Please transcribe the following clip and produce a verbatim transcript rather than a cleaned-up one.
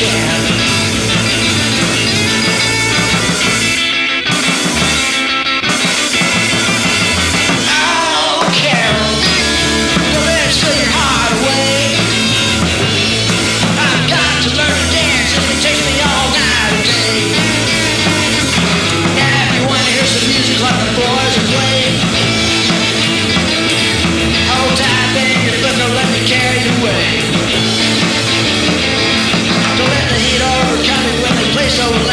can. Oh, Carol, don't let it steal your heart away. I've got to learn to dance and it takes me all night and day. Now if you want to hear some music like the boys are playing, hold tight, baby, but don't let me carry you away. Don't let the heat overcome me when they play so loud.